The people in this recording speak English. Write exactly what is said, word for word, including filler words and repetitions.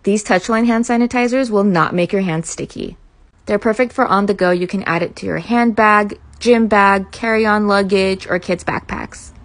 These Touchland hand sanitizers will not make your hands sticky. They're perfect for on the go. You can add it to your handbag, gym bag, carry-on luggage, or kids' backpacks.